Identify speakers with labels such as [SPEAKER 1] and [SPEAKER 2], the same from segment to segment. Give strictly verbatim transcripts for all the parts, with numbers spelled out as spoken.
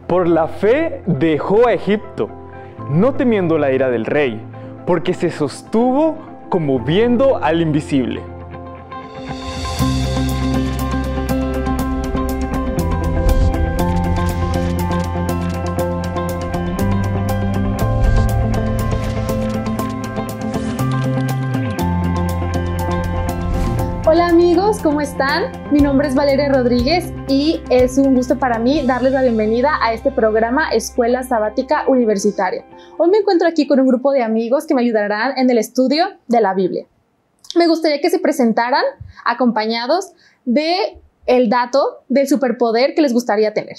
[SPEAKER 1] Por la fe dejó a Egipto, no temiendo la ira del rey, porque se sostuvo como viendo al invisible.
[SPEAKER 2] Hola amigos, ¿cómo están? Mi nombre es Valeria Rodríguez y es un gusto para mí darles la bienvenida a este programa Escuela Sabática Universitaria. Hoy me encuentro aquí con un grupo de amigos que me ayudarán en el estudio de la Biblia. Me gustaría que se presentaran acompañados de el dato del superpoder que les gustaría tener.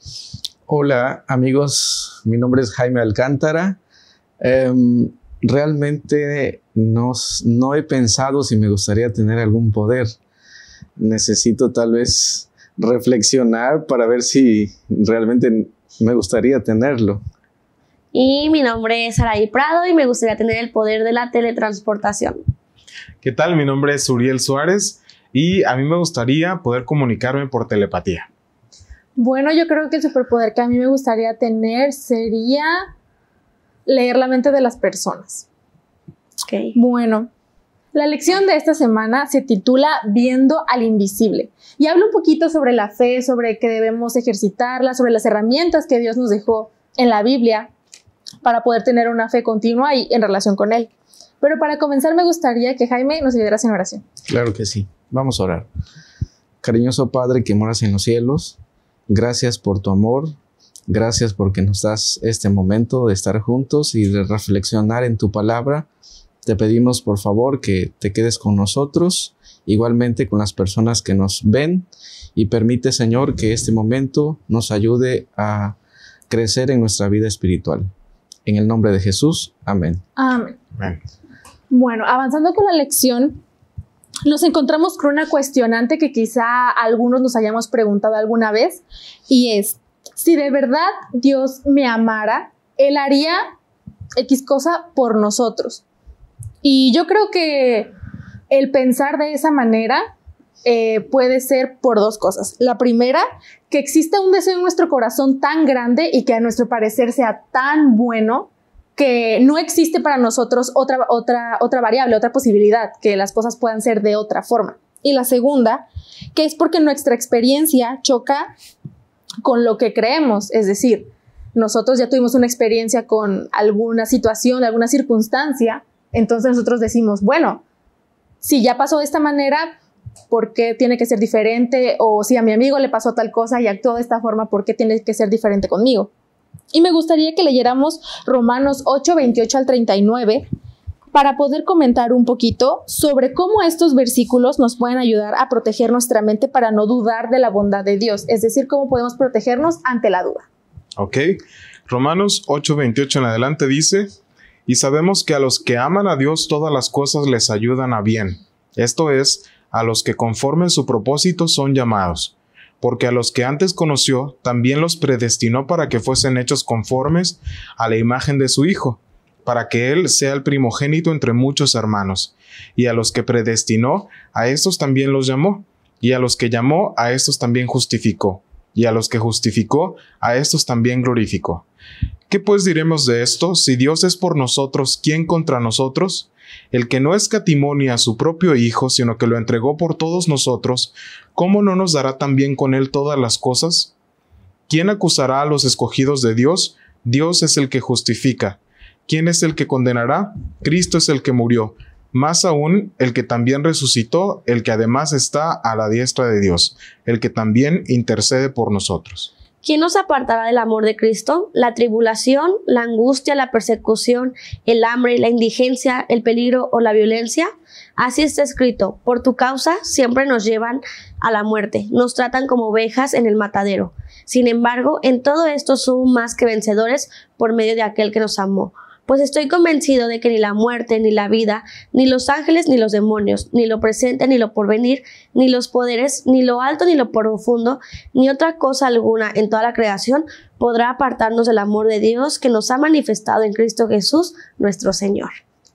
[SPEAKER 3] Hola amigos, mi nombre es Jaime Alcántara. Um, Realmente no, no he pensado si me gustaría tener algún poder. Necesito tal vez reflexionar para ver si realmente me gustaría tenerlo.
[SPEAKER 4] Y mi nombre es Saraí Prado y me gustaría tener el poder de la teletransportación.
[SPEAKER 5] ¿Qué tal? Mi nombre es Uriel Suárez y a mí me gustaría poder comunicarme por telepatía.
[SPEAKER 2] Bueno, yo creo que el superpoder que a mí me gustaría tener sería leer la mente de las personas.
[SPEAKER 4] Okay.
[SPEAKER 2] Bueno, la lección de esta semana se titula Viendo al Invisible y habla un poquito sobre la fe, sobre que debemos ejercitarla, sobre las herramientas que Dios nos dejó en la Biblia para poder tener una fe continua y en relación con Él. Pero para comenzar me gustaría que Jaime nos ayudara en oración.
[SPEAKER 3] Claro que sí. Vamos a orar. Cariñoso Padre que moras en los cielos, gracias por tu amor. Gracias porque nos das este momento de estar juntos y de reflexionar en tu palabra. Te pedimos por favor que te quedes con nosotros, igualmente con las personas que nos ven, y permite, Señor, que este momento nos ayude a crecer en nuestra vida espiritual. En el nombre de Jesús, amén.
[SPEAKER 2] Amén.
[SPEAKER 5] Amén.
[SPEAKER 2] Bueno, avanzando con la lección, nos encontramos con una cuestionante que quizá algunos nos hayamos preguntado alguna vez, y es: si de verdad Dios me amara, Él haría X cosa por nosotros. Y yo creo que el pensar de esa manera eh, puede ser por dos cosas. La primera, que exista un deseo en nuestro corazón tan grande y que a nuestro parecer sea tan bueno que no existe para nosotros otra, otra, otra variable, otra posibilidad, que las cosas puedan ser de otra forma. Y la segunda, que es porque nuestra experiencia choca con lo que creemos, es decir, nosotros ya tuvimos una experiencia con alguna situación, alguna circunstancia, entonces nosotros decimos, bueno, si ya pasó de esta manera, ¿por qué tiene que ser diferente? O si a mi amigo le pasó tal cosa y actuó de esta forma, ¿por qué tiene que ser diferente conmigo? Y me gustaría que leyéramos Romanos ocho, veintiocho al treinta y nueve, para poder comentar un poquito sobre cómo estos versículos nos pueden ayudar a proteger nuestra mente para no dudar de la bondad de Dios, es decir, cómo podemos protegernos ante la duda.
[SPEAKER 5] Ok, Romanos ocho, veintiocho en adelante dice: y sabemos que a los que aman a Dios todas las cosas les ayudan a bien, esto es, a los que conforme su propósito son llamados, porque a los que antes conoció también los predestinó para que fuesen hechos conformes a la imagen de su Hijo, para que Él sea el primogénito entre muchos hermanos. Y a los que predestinó, a estos también los llamó. Y a los que llamó, a estos también justificó. Y a los que justificó, a estos también glorificó. ¿Qué pues diremos de esto? Si Dios es por nosotros, ¿quién contra nosotros? El que no escatimó ni a su propio Hijo, sino que lo entregó por todos nosotros, ¿cómo no nos dará también con Él todas las cosas? ¿Quién acusará a los escogidos de Dios? Dios es el que justifica. ¿Quién es el que condenará? Cristo es el que murió, más aún el que también resucitó, el que además está a la diestra de Dios, el que también intercede por nosotros.
[SPEAKER 4] ¿Quién nos apartará del amor de Cristo? La tribulación, la angustia, la persecución, el hambre, la indigencia, el peligro o la violencia. Así está escrito: por tu causa siempre nos llevan a la muerte, nos tratan como ovejas en el matadero. Sin embargo, en todo esto somos más que vencedores por medio de aquel que nos amó. Pues estoy convencido de que ni la muerte, ni la vida, ni los ángeles, ni los demonios, ni lo presente, ni lo porvenir, ni los poderes, ni lo alto, ni lo profundo, ni otra cosa alguna en toda la creación podrá apartarnos del amor de Dios que nos ha manifestado en Cristo Jesús, nuestro Señor.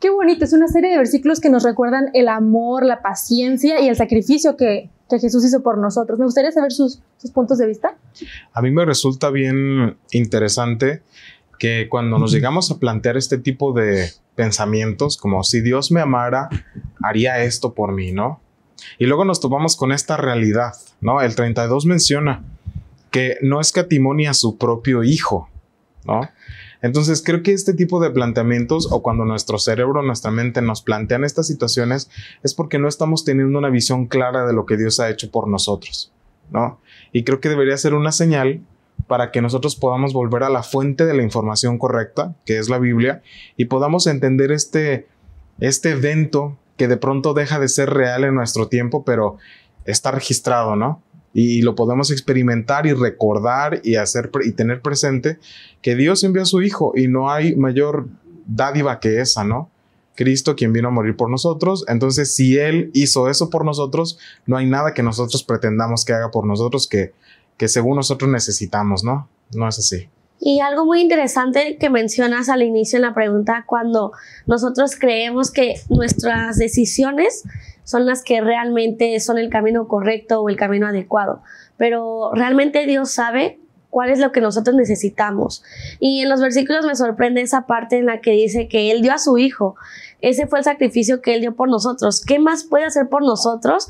[SPEAKER 2] Qué bonito, es una serie de versículos que nos recuerdan el amor, la paciencia y el sacrificio que, que Jesús hizo por nosotros. Me gustaría saber sus, sus puntos de vista.
[SPEAKER 5] A mí me resulta bien interesante que cuando nos llegamos a plantear este tipo de pensamientos, como si Dios me amara, haría esto por mí, ¿no? Y luego nos topamos con esta realidad, ¿no? El treinta y dos menciona que no escatimó ni a su propio hijo, ¿no? Entonces creo que este tipo de planteamientos, o cuando nuestro cerebro, nuestra mente nos plantean estas situaciones, es porque no estamos teniendo una visión clara de lo que Dios ha hecho por nosotros, ¿no? Y creo que debería ser una señal para que nosotros podamos volver a la fuente de la información correcta, que es la Biblia, y podamos entender este, este evento que de pronto deja de ser real en nuestro tiempo, pero está registrado, ¿no? Y lo podemos experimentar y recordar y, hacer, y tener presente que Dios envió a su Hijo y no hay mayor dádiva que esa, ¿no? Cristo, quien vino a morir por nosotros. Entonces, si Él hizo eso por nosotros, no hay nada que nosotros pretendamos que haga por nosotros que, que según nosotros necesitamos, ¿no? No es así.
[SPEAKER 4] Y algo muy interesante que mencionas al inicio en la pregunta, cuando nosotros creemos que nuestras decisiones son las que realmente son el camino correcto o el camino adecuado, pero realmente Dios sabe cuál es lo que nosotros necesitamos. Y en los versículos me sorprende esa parte en la que dice que Él dio a su Hijo. Ese fue el sacrificio que Él dio por nosotros. ¿Qué más puede hacer por nosotros?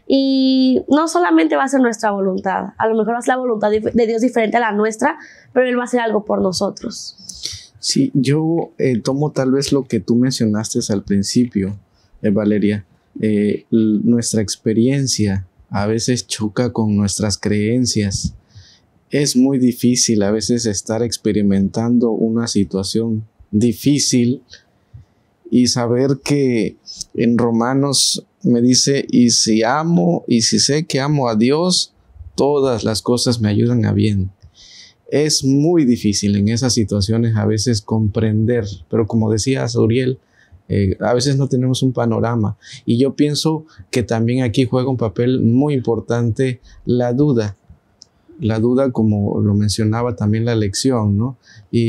[SPEAKER 4] Y no solamente va a ser nuestra voluntad, a lo mejor va a ser la voluntad de Dios diferente a la nuestra, pero Él va a hacer algo por nosotros.
[SPEAKER 3] Sí, yo eh, tomo tal vez lo que tú mencionaste al principio, eh, Valeria. Eh, nuestra experiencia a veces choca con nuestras creencias. Es muy difícil a veces estar experimentando una situación difícil y saber que en Romanos me dice, y si amo, y si sé que amo a Dios, todas las cosas me ayudan a bien. Es muy difícil en esas situaciones a veces comprender, pero como decía Uriel, Eh, a veces no tenemos un panorama, y yo pienso que también aquí juega un papel muy importante la duda, la duda como lo mencionaba también la lección, ¿no?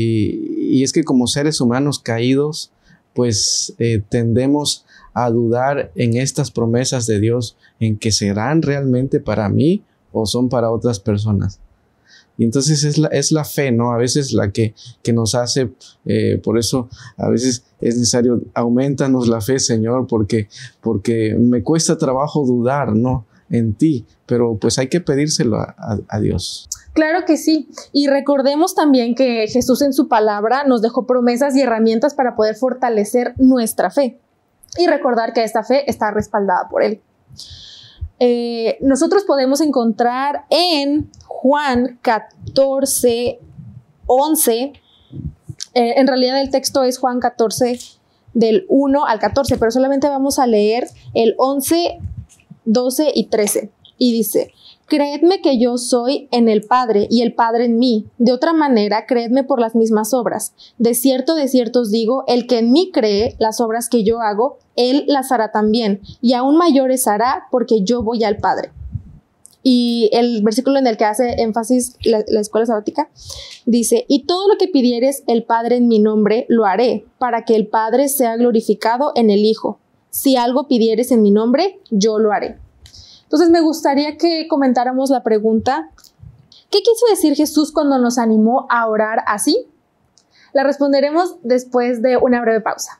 [SPEAKER 3] Y, y es que como seres humanos caídos, pues eh, tendemos a dudar en estas promesas de Dios, en que serán realmente para mí o son para otras personas. Y entonces es la, es la fe, ¿no? A veces la que, que nos hace, eh, por eso a veces es necesario, aumentanos la fe, Señor, porque, porque me cuesta trabajo dudar, ¿no? En ti, pero pues hay que pedírselo a, a, a Dios.
[SPEAKER 2] Claro que sí, y recordemos también que Jesús en su palabra nos dejó promesas y herramientas para poder fortalecer nuestra fe, y recordar que esta fe está respaldada por Él. Eh, nosotros podemos encontrar en Juan catorce, once, eh, en realidad el texto es Juan catorce del uno al catorce, pero solamente vamos a leer el once, doce y trece, y dice: creedme que yo soy en el Padre y el Padre en mí. De otra manera, creedme por las mismas obras. De cierto, de cierto os digo, el que en mí cree, las obras que yo hago, él las hará también, y aún mayores hará, porque yo voy al Padre. Y el versículo en el que hace énfasis la, la escuela sabática dice: y todo lo que pidieres el Padre en mi nombre, lo haré, para que el Padre sea glorificado en el Hijo. Si algo pidieres en mi nombre, yo lo haré. Entonces me gustaría que comentáramos la pregunta: ¿qué quiso decir Jesús cuando nos animó a orar así? La responderemos después de una breve pausa.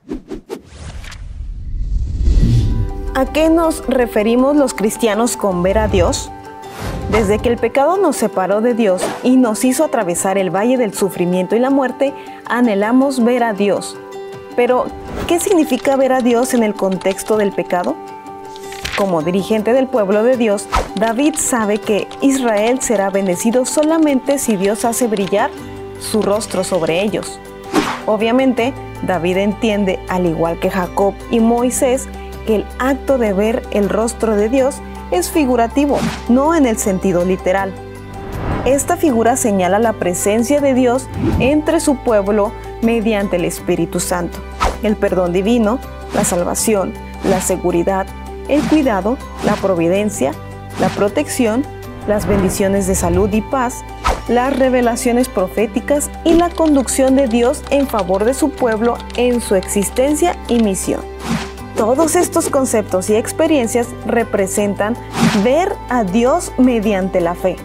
[SPEAKER 6] ¿A qué nos referimos los cristianos con ver a Dios? Desde que el pecado nos separó de Dios y nos hizo atravesar el valle del sufrimiento y la muerte, anhelamos ver a Dios. Pero, ¿qué significa ver a Dios en el contexto del pecado? Como dirigente del pueblo de Dios, David sabe que Israel será bendecido solamente si Dios hace brillar su rostro sobre ellos. Obviamente, David entiende, al igual que Jacob y Moisés, que el acto de ver el rostro de Dios es figurativo, no en el sentido literal. Esta figura señala la presencia de Dios entre su pueblo mediante el Espíritu Santo, el perdón divino, la salvación, la seguridad, el cuidado, la providencia, la protección, las bendiciones de salud y paz, las revelaciones proféticas y la conducción de Dios en favor de su pueblo en su existencia y misión. Todos estos conceptos y experiencias representan ver a Dios mediante la fe.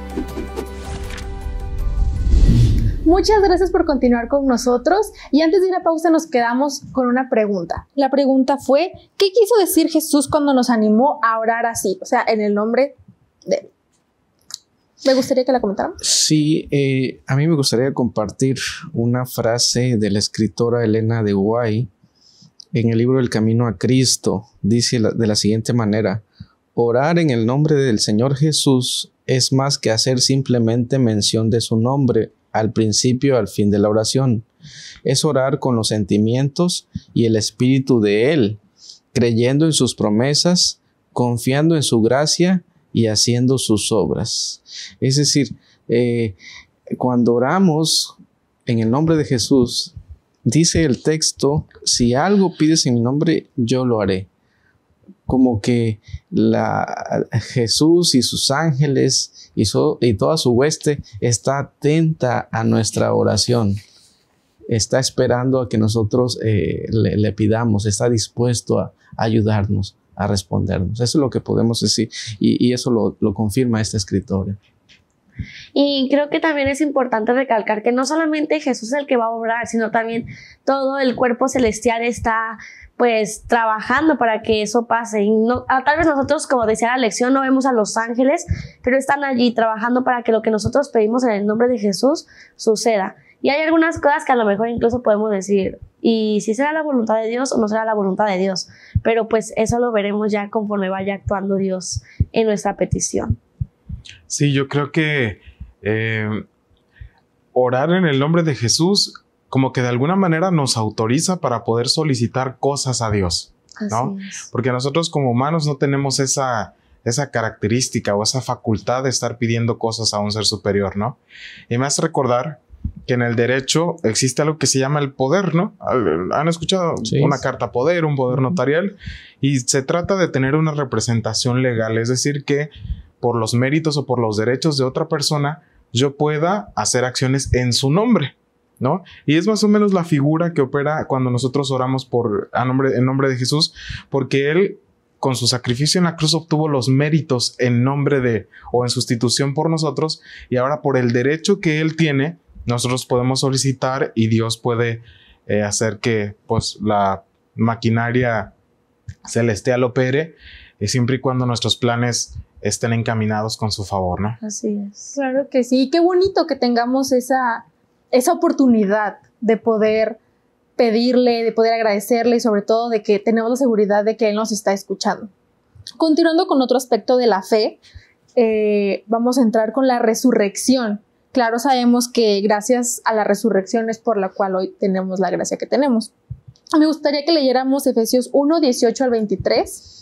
[SPEAKER 2] Muchas gracias por continuar con nosotros y antes de ir a pausa nos quedamos con una pregunta. La pregunta fue, ¿qué quiso decir Jesús cuando nos animó a orar así? O sea, en el nombre de Él. Me gustaría que la comentaran.
[SPEAKER 3] Sí, eh, a mí me gustaría compartir una frase de la escritora Elena de White en el libro El Camino a Cristo. Dice de la siguiente manera: orar en el nombre del Señor Jesús es más que hacer simplemente mención de su nombre al principio y al fin de la oración. Es orar con los sentimientos y el espíritu de Él, creyendo en sus promesas, confiando en su gracia y haciendo sus obras. Es decir, eh, cuando oramos en el nombre de Jesús, dice el texto, si algo pides en mi nombre, yo lo haré. Como que la, Jesús y sus ángeles y, so, y toda su hueste está atenta a nuestra oración. Está esperando a que nosotros eh, le, le pidamos, está dispuesto a, a ayudarnos, a respondernos. Eso es lo que podemos decir y, y eso lo, lo confirma esta escritora.
[SPEAKER 4] Y creo que también es importante recalcar que no solamente Jesús es el que va a obrar, sino también todo el cuerpo celestial está pues trabajando para que eso pase. Y no, tal vez nosotros, como decía la lección, no vemos a los ángeles, pero están allí trabajando para que lo que nosotros pedimos en el nombre de Jesús suceda. Y hay algunas cosas que a lo mejor incluso podemos decir, y si será la voluntad de Dios o no será la voluntad de Dios, pero pues eso lo veremos ya conforme vaya actuando Dios en nuestra petición.
[SPEAKER 5] Sí, yo creo que eh, orar en el nombre de Jesús como que de alguna manera nos autoriza para poder solicitar cosas a Dios, ¿no? Porque nosotros como humanos no tenemos esa, esa característica o esa facultad de estar pidiendo cosas a un ser superior, ¿no? Y me hace recordar que en el derecho existe algo que se llama el poder, ¿no? ¿Han escuchado? Sí. Una carta poder, un poder notarial, y se trata de tener una representación legal, es decir, que por los méritos o por los derechos de otra persona, yo pueda hacer acciones en su nombre, ¿no? Y es más o menos la figura que opera cuando nosotros oramos por, a nombre, en nombre de Jesús, porque Él, con su sacrificio en la cruz, obtuvo los méritos en nombre de, o en sustitución por nosotros, y ahora por el derecho que Él tiene, nosotros podemos solicitar y Dios puede eh, hacer que, pues, la maquinaria celestial opere, eh, siempre y cuando nuestros planes estén encaminados con su favor, ¿no?
[SPEAKER 2] Así es. Claro que sí. Y qué bonito que tengamos esa, esa oportunidad de poder pedirle, de poder agradecerle y sobre todo de que tenemos la seguridad de que Él nos está escuchando. Continuando con otro aspecto de la fe, eh, vamos a entrar con la resurrección. Claro, sabemos que gracias a la resurrección es por la cual hoy tenemos la gracia que tenemos. Me gustaría que leyéramos Efesios uno, dieciocho al veintitrés.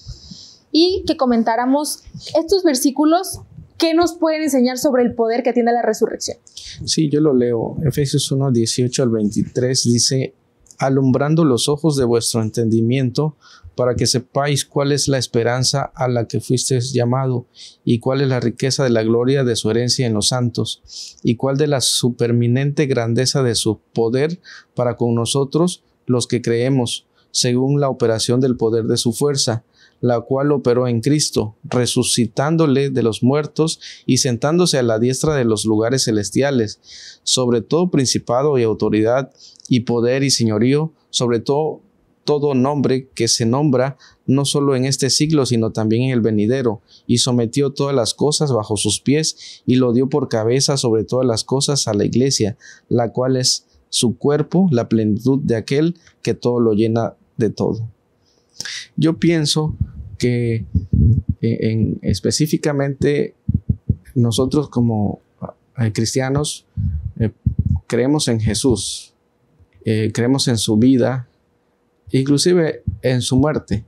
[SPEAKER 2] Y que comentáramos estos versículos que nos pueden enseñar sobre el poder que tiene la resurrección.
[SPEAKER 3] Sí, yo lo leo. Efesios uno, dieciocho al veintitrés dice: alumbrando los ojos de vuestro entendimiento, para que sepáis cuál es la esperanza a la que fuisteis llamado, y cuál es la riqueza de la gloria de su herencia en los santos, y cuál de la superminente grandeza de su poder para con nosotros los que creemos, según la operación del poder de su fuerza, la cual operó en Cristo, resucitándole de los muertos y sentándose a la diestra de los lugares celestiales, sobre todo principado y autoridad y poder y señorío, sobre todo todo nombre que se nombra no solo en este siglo, sino también en el venidero, y sometió todas las cosas bajo sus pies, y lo dio por cabeza sobre todas las cosas a la iglesia, la cual es su cuerpo, la plenitud de aquel que todo lo llena de todo. Yo pienso que en, específicamente nosotros como eh, cristianos eh, creemos en Jesús, eh, creemos en su vida, inclusive en su muerte,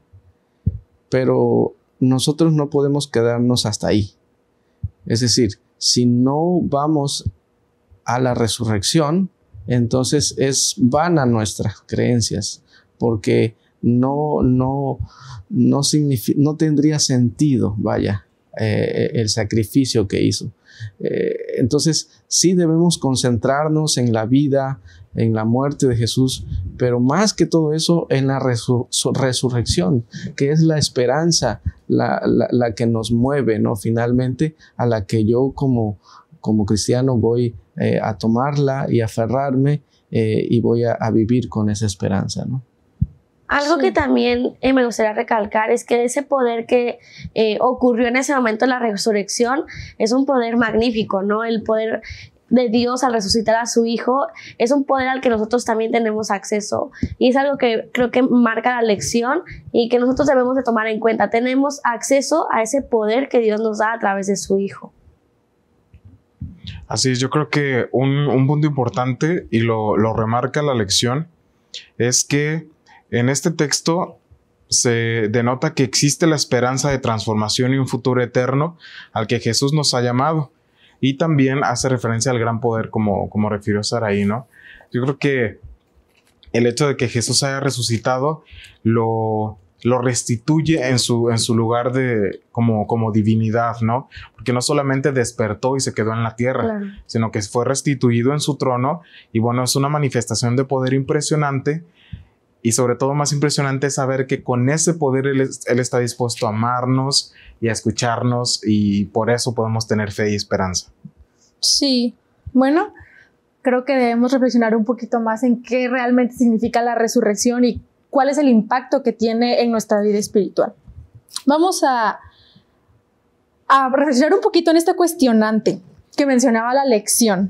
[SPEAKER 3] pero nosotros no podemos quedarnos hasta ahí. Es decir, si no vamos a la resurrección, entonces es vana nuestras creencias, porque no, no, no, significa, no tendría sentido, vaya, eh, el sacrificio que hizo. Eh, entonces, sí debemos concentrarnos en la vida, en la muerte de Jesús, pero más que todo eso, en la resur resurrección, que es la esperanza, la, la, la que nos mueve, ¿no? Finalmente, a la que yo como, como cristiano voy eh, a tomarla y aferrarme eh, y voy a, a vivir con esa esperanza, ¿no?
[SPEAKER 4] Algo que también eh, me gustaría recalcar es que ese poder que eh, ocurrió en ese momento de la resurrección es un poder magnífico, ¿no? El poder de Dios al resucitar a su Hijo es un poder al que nosotros también tenemos acceso, y es algo que creo que marca la lección y que nosotros debemos de tomar en cuenta. Tenemos acceso a ese poder que Dios nos da a través de su Hijo.
[SPEAKER 5] Así es, yo creo que un, un punto importante, y lo, lo remarca la lección, es que en este texto se denota que existe la esperanza de transformación y un futuro eterno al que Jesús nos ha llamado. Y también hace referencia al gran poder, como, como refirió Saraí, ¿no? Yo creo que el hecho de que Jesús haya resucitado lo, lo restituye en su, en su lugar de, como, como divinidad, ¿no? Porque no solamente despertó y se quedó en la tierra, claro, sino que fue restituido en su trono. Y bueno, es una manifestación de poder impresionante. Y sobre todo, más impresionante es saber que con ese poder él, él está dispuesto a amarnos y a escucharnos, y por eso podemos tener fe y esperanza.
[SPEAKER 2] Sí, bueno, creo que debemos reflexionar un poquito más en qué realmente significa la resurrección y cuál es el impacto que tiene en nuestra vida espiritual. Vamos a, a reflexionar un poquito en este cuestionante que mencionaba la lección.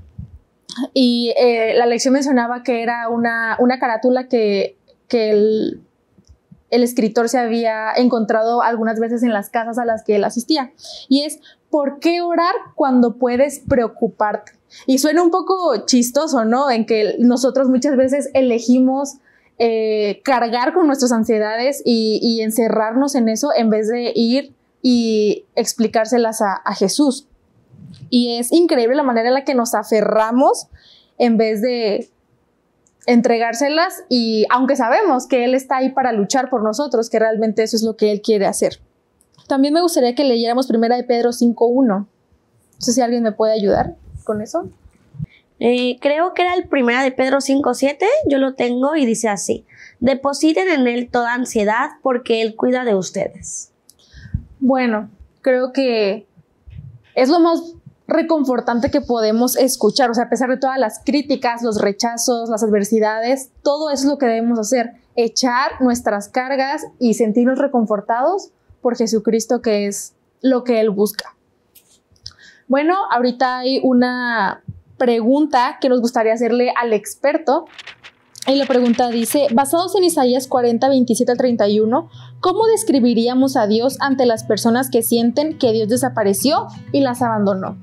[SPEAKER 2] Y eh, la lección mencionaba que era una, una carátula que... que el, el escritor se había encontrado algunas veces en las casas a las que él asistía. Y es, ¿por qué orar cuando puedes preocuparte? Y suena un poco chistoso, ¿no? En que nosotros muchas veces elegimos eh, cargar con nuestras ansiedades y, y encerrarnos en eso en vez de ir y explicárselas a, a Jesús. Y es increíble la manera en la que nos aferramos en vez de entregárselas, y aunque sabemos que Él está ahí para luchar por nosotros, que realmente eso es lo que Él quiere hacer. También me gustaría que leyéramos primera de Pedro cinco uno. No sé si alguien me puede ayudar con eso.
[SPEAKER 4] Eh, creo que era el primera de Pedro cinco siete, yo lo tengo y dice así: depositen en Él toda ansiedad porque Él cuida de ustedes.
[SPEAKER 2] Bueno, creo que es lo más reconfortante que podemos escuchar. O sea, a pesar de todas las críticas, los rechazos, las adversidades, todo eso es lo que debemos hacer: echar nuestras cargas y sentirnos reconfortados por Jesucristo, que es lo que Él busca. Bueno, ahorita hay una pregunta que nos gustaría hacerle al experto, y la pregunta dice: basados en Isaías cuarenta, veintisiete al treinta y uno, ¿cómo describiríamos a Dios ante las personas que sienten que Dios desapareció y las abandonó?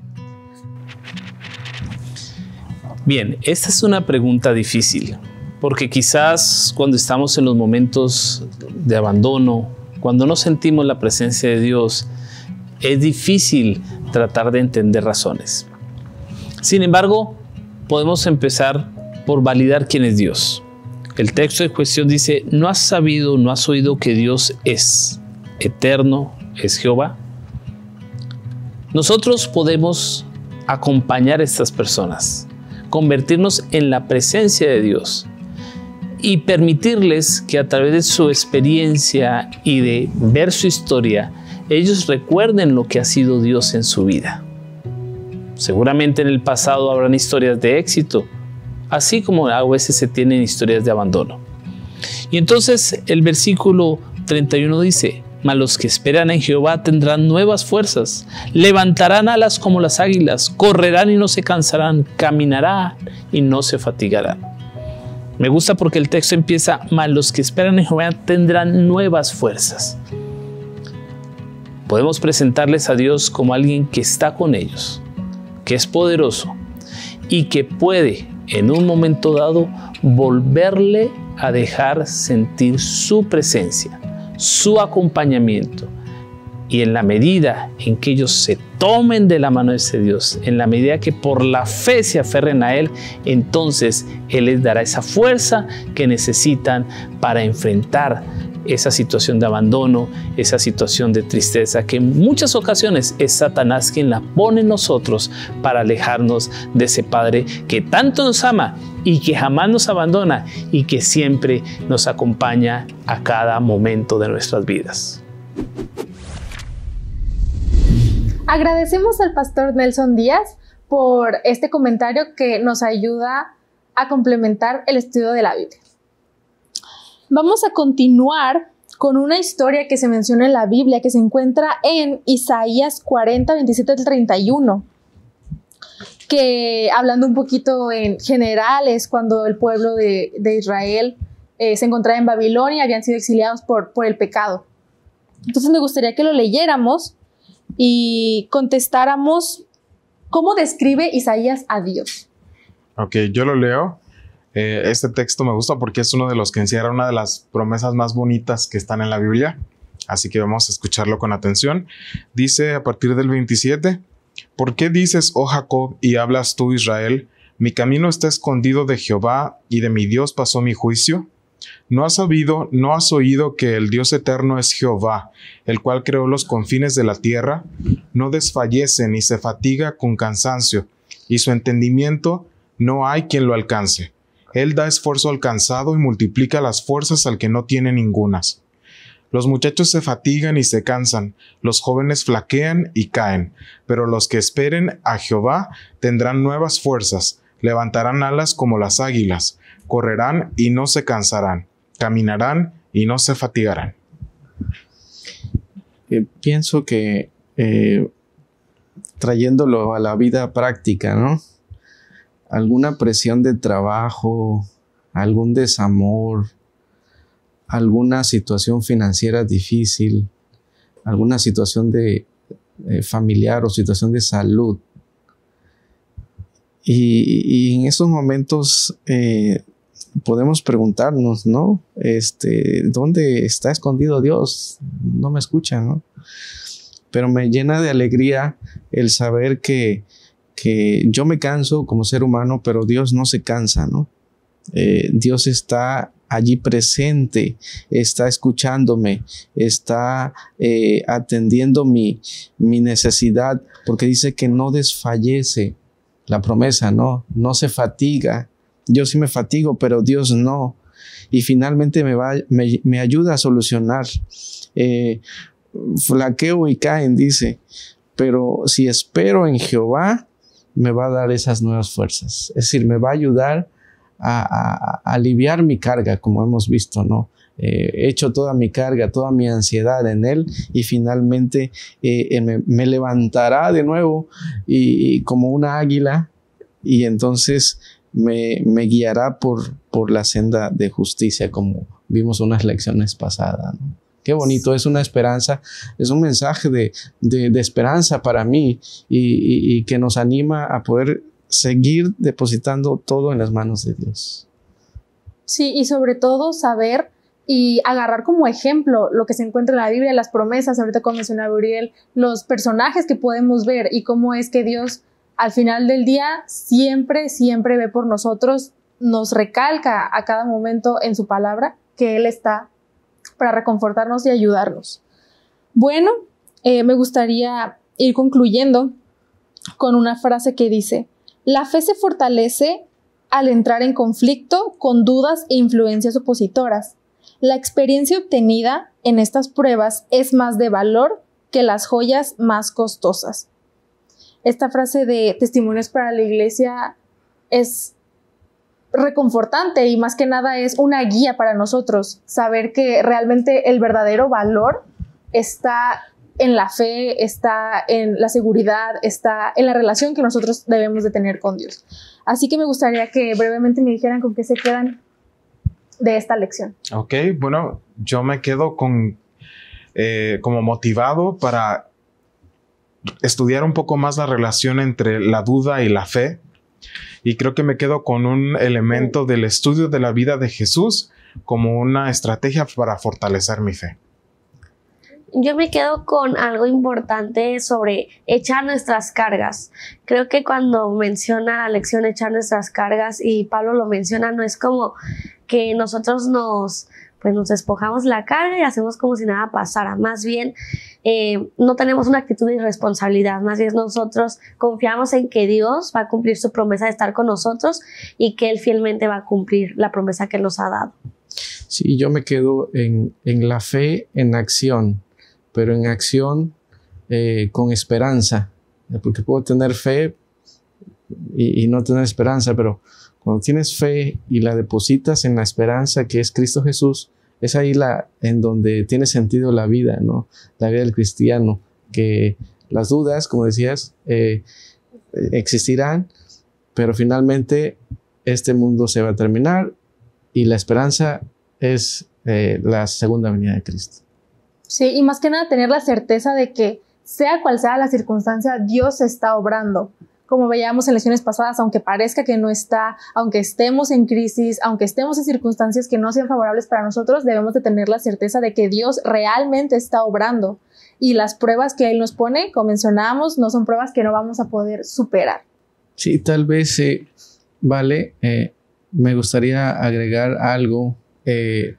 [SPEAKER 7] Bien, esta es una pregunta difícil, porque quizás cuando estamos en los momentos de abandono, cuando no sentimos la presencia de Dios, es difícil tratar de entender razones. Sin embargo, podemos empezar por validar quién es Dios. El texto en cuestión dice: ¿no has sabido, no has oído que Dios es eterno, es Jehová? Nosotros podemos acompañar a estas personas, convertirnos en la presencia de Dios y permitirles que a través de su experiencia y de ver su historia, ellos recuerden lo que ha sido Dios en su vida. Seguramente en el pasado habrán historias de éxito, así como a veces se tienen historias de abandono. Y entonces el versículo treinta y uno dice: mas los que esperan en Jehová tendrán nuevas fuerzas, levantarán alas como las águilas, correrán y no se cansarán, caminarán y no se fatigarán. Me gusta porque el texto empieza: mas los que esperan en Jehová tendrán nuevas fuerzas. Podemos presentarles a Dios como alguien que está con ellos, que es poderoso y que puede en un momento dado volverle a dejar sentir su presencia, su acompañamiento. Y en la medida en que ellos se tomen de la mano de ese Dios, en la medida que por la fe se aferren a Él, entonces Él les dará esa fuerza que necesitan para enfrentar esa situación de abandono, esa situación de tristeza, que en muchas ocasiones es Satanás quien la pone en nosotros para alejarnos de ese Padre que tanto nos ama y que jamás nos abandona y que siempre nos acompaña a cada momento de nuestras vidas.
[SPEAKER 2] Agradecemos al pastor Nelson Díaz por este comentario que nos ayuda a complementar el estudio de la Biblia. Vamos a continuar con una historia que se menciona en la Biblia, que se encuentra en Isaías cuarenta, veintisiete al treinta y uno, que hablando un poquito en general es cuando el pueblo de, de Israel eh, se encontraba en Babilonia y habían sido exiliados por, por el pecado. Entonces me gustaría que lo leyéramos y contestáramos cómo describe Isaías a Dios.
[SPEAKER 5] Ok, yo lo leo. Eh, este texto me gusta porque es uno de los que encierra una de las promesas más bonitas que están en la Biblia. Así que vamos a escucharlo con atención. Dice a partir del veintisiete: ¿Por qué dices, oh Jacob, y hablas tú, Israel? Mi camino está escondido de Jehová, y de mi Dios pasó mi juicio. ¿No has sabido, no has oído que el Dios eterno es Jehová, el cual creó los confines de la tierra? No desfallece ni se fatiga con cansancio, y su entendimiento no hay quien lo alcance. Él da esfuerzo al cansado y multiplica las fuerzas al que no tiene ningunas. Los muchachos se fatigan y se cansan, los jóvenes flaquean y caen, pero los que esperen a Jehová tendrán nuevas fuerzas, levantarán alas como las águilas, correrán y no se cansarán, caminarán y no se fatigarán.
[SPEAKER 3] Eh, pienso que eh, trayéndolo a la vida práctica, ¿no? Alguna presión de trabajo, algún desamor, alguna situación financiera difícil, alguna situación de, eh, familiar o situación de salud. Y, y en esos momentos eh, podemos preguntarnos, ¿no? Este, ¿dónde está escondido Dios? No me escucha, ¿no? Pero me llena de alegría el saber que que yo me canso como ser humano, pero Dios no se cansa, ¿no? Eh, Dios está allí presente, está escuchándome, está eh, atendiendo mi, mi necesidad, porque dice que no desfallece la promesa, ¿no? No se fatiga. Yo sí me fatigo, pero Dios no. Y finalmente me, va, me, me ayuda a solucionar. Eh, flaqueo y caen, dice, pero si espero en Jehová, me va a dar esas nuevas fuerzas. Es decir, me va a ayudar a, a, a aliviar mi carga, como hemos visto, ¿no? Eh, he hecho toda mi carga, toda mi ansiedad en Él y finalmente eh, me, me levantará de nuevo y, y como una águila y entonces me, me guiará por, por la senda de justicia, como vimos unas lecciones pasadas, ¿no? Qué bonito, es una esperanza, es un mensaje de, de, de esperanza para mí y, y, y que nos anima a poder seguir depositando todo en las manos de Dios.
[SPEAKER 2] Sí, y sobre todo saber y agarrar como ejemplo lo que se encuentra en la Biblia, las promesas, ahorita como mencionaba Uriel, los personajes que podemos ver y cómo es que Dios al final del día siempre, siempre ve por nosotros, nos recalca a cada momento en su palabra que Él está para reconfortarnos y ayudarnos. Bueno, eh, me gustaría ir concluyendo con una frase que dice: la fe se fortalece al entrar en conflicto con dudas e influencias opositoras. La experiencia obtenida en estas pruebas es más de valor que las joyas más costosas. Esta frase de Testimonios para la Iglesia es reconfortante y más que nada es una guía para nosotros, saber que realmente el verdadero valor está en la fe, está en la seguridad, está en la relación que nosotros debemos de tener con Dios. Así que me gustaría que brevemente me dijeran con qué se quedan de esta lección.
[SPEAKER 5] Ok, bueno, yo me quedo con eh, como motivado para estudiar un poco más la relación entre la duda y la fe. Y creo que me quedo con un elemento del estudio de la vida de Jesús como una estrategia para fortalecer mi fe.
[SPEAKER 4] Yo me quedo con algo importante sobre echar nuestras cargas. Creo que cuando menciona la lección echar nuestras cargas, y Pablo lo menciona, no es como que nosotros nos pues nos despojamos la carga y hacemos como si nada pasara. Más bien, eh, no tenemos una actitud de irresponsabilidad, más bien nosotros confiamos en que Dios va a cumplir su promesa de estar con nosotros y que Él fielmente va a cumplir la promesa que Él nos ha dado.
[SPEAKER 3] Sí, yo me quedo en, en la fe en acción, pero en acción eh, con esperanza, porque puedo tener fe y, y no tener esperanza, pero cuando tienes fe y la depositas en la esperanza que es Cristo Jesús, es ahí la, en donde tiene sentido la vida, ¿no? La vida del cristiano, que las dudas, como decías, eh, existirán, pero finalmente este mundo se va a terminar y la esperanza es eh, la segunda venida de Cristo.
[SPEAKER 2] Sí, y más que nada tener la certeza de que sea cual sea la circunstancia, Dios está obrando. Como veíamos en lecciones pasadas, aunque parezca que no está, aunque estemos en crisis, aunque estemos en circunstancias que no sean favorables para nosotros, debemos de tener la certeza de que Dios realmente está obrando. Y las pruebas que Él nos pone, como mencionábamos, no son pruebas que no vamos a poder superar.
[SPEAKER 3] Sí, tal vez, eh, vale, eh, me gustaría agregar algo eh,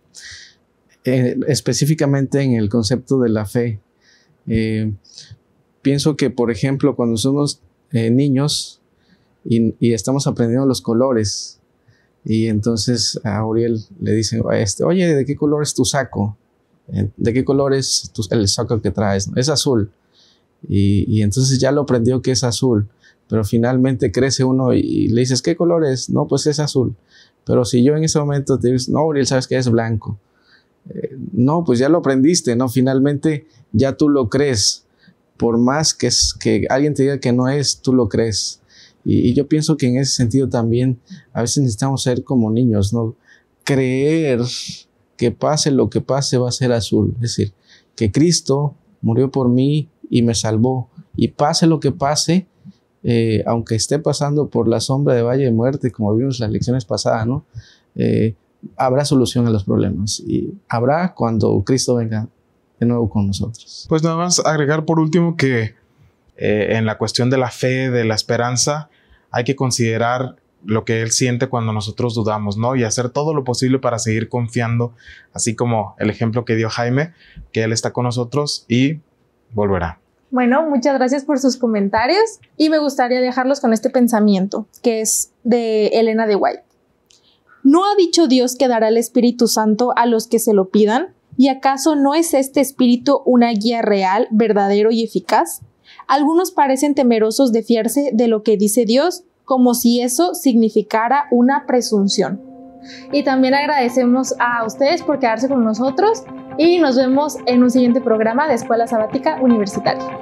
[SPEAKER 3] eh, específicamente en el concepto de la fe. Eh, pienso que, por ejemplo, cuando somos eh, niños y, y estamos aprendiendo los colores y entonces a Uriel le dicen, este, oye, ¿de qué color es tu saco? ¿De qué color es tu, el saco que traes? Es azul. Y, y entonces ya lo aprendió que es azul, pero finalmente crece uno y, y le dices, ¿qué color es? No, pues es azul. Pero si yo en ese momento te digo, no, Uriel, sabes que es blanco. Eh, no, pues ya lo aprendiste, ¿no? Finalmente ya tú lo crees. Por más que, es, que alguien te diga que no es, tú lo crees. Y, y yo pienso que en ese sentido también a veces necesitamos ser como niños, ¿no? Creer que pase lo que pase va a ser azul. Es decir, que Cristo murió por mí y me salvó. Y pase lo que pase, eh, aunque esté pasando por la sombra de valle de muerte, como vimos en las lecciones pasadas, ¿no? Eh, habrá solución a los problemas. Y habrá cuando Cristo venga de nuevo con nosotros.
[SPEAKER 5] Pues nada más agregar por último que eh, en la cuestión de la fe, de la esperanza, hay que considerar lo que Él siente cuando nosotros dudamos, ¿no? Y hacer todo lo posible para seguir confiando, así como el ejemplo que dio Jaime, que Él está con nosotros y volverá.
[SPEAKER 2] Bueno, muchas gracias por sus comentarios y me gustaría dejarlos con este pensamiento, que es de Elena de White. ¿No ha dicho Dios que dará el Espíritu Santo a los que se lo pidan? ¿Y acaso no es este Espíritu una guía real, verdadero y eficaz? Algunos parecen temerosos de fiarse de lo que dice Dios, como si eso significara una presunción. Y también agradecemos a ustedes por quedarse con nosotros y nos vemos en un siguiente programa de Escuela Sabática Universitaria.